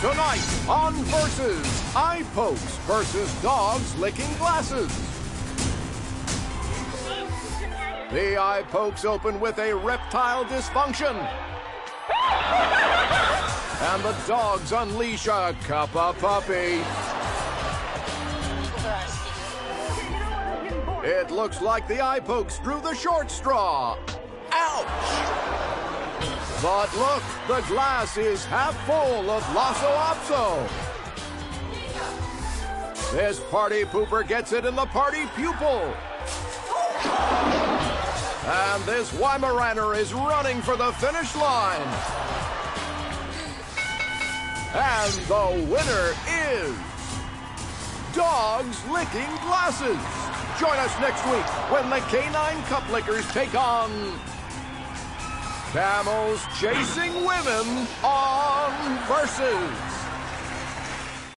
Tonight on Versus, eye pokes versus dogs licking glasses. The eye pokes open with a reptile dysfunction. And the dogs unleash a Kappa puppy. It looks like the eye pokes drew the short straw. Ouch! But look, the glass is half full of Lasso Opso. This party pooper gets it in the party pupil. And this Weimaraner is running for the finish line. And the winner is dogs licking glasses. Join us next week when the Canine Cup Lickers take on camels chasing women on Versus.